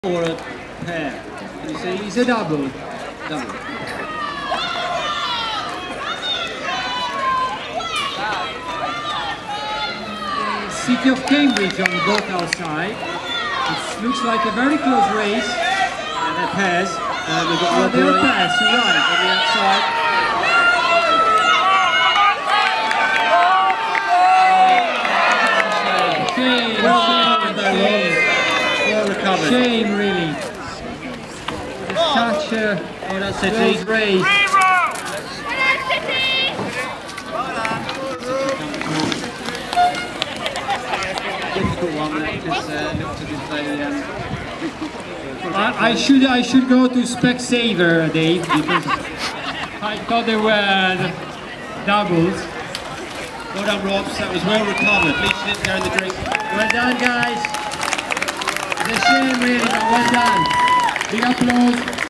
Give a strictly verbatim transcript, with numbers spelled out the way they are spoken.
or a pair? You see, it's a double. Double. The City of Cambridge on both outside. It looks like a very close race. And a pairs. Uh, we've got oh, they're a pairs, you're right, on the outside. Shame, well recovered though, well recovered. Shame, really. Such a oh, that's close race. Difficult one, that just uh, looked as if they. Um, I, I should I should go to Specsavor, Dave, because I thought they were doubles. Well done, Robs. That was well recovered. At least you didn't go in the drink. Well done, guys. It's a shame, really, but well done. Big applause.